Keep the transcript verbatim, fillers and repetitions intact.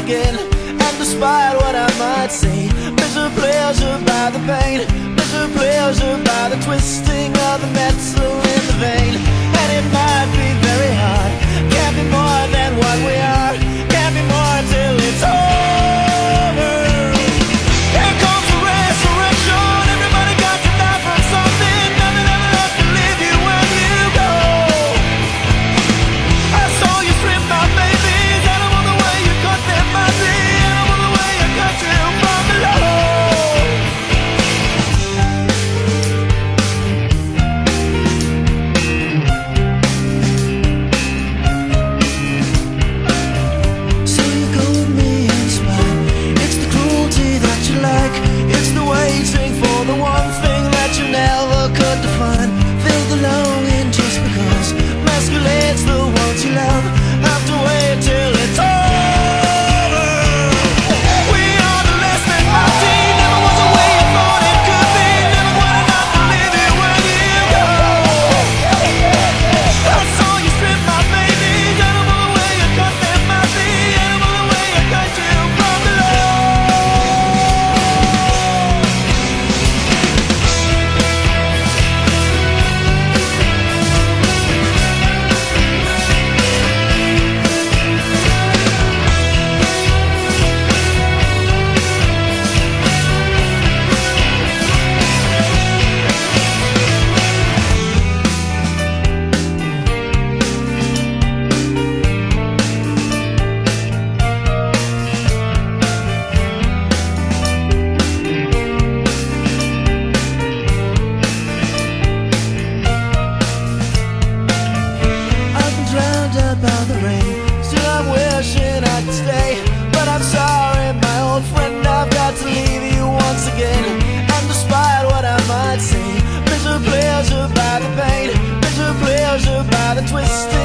again. And despite what I might say, measure pleasure by the pain, measure pleasure by the twisting of the metal in the vein. And it might be very hard, can't be more than what we are, can't be more till it's over. Here comes the resurrection, everybody got to die from something, nothing ever left to leave you when you go. I saw you strip my babies, and I want the way you cut them, my dear, and I want the way you cut you from below. So you go with me in spite, it's the cruelty that you like, it's the waiting for the one thing that you never could define. Feel the longing just because masquerades the ones you love, have to wait till it's over. We are the less than mighty, never was the way you thought it could be, never would enough to leave you when you go. I saw you strip my babies, and I want the way you cut them, my dear, and I want the way you cut you from below. I've been drowned out by the rain, still I'm wishing I could stay, but I'm sorry, my old friend, I've got to leave you once again. And despite what I might say, measure pleasure by the pain, measure pleasure by the twisting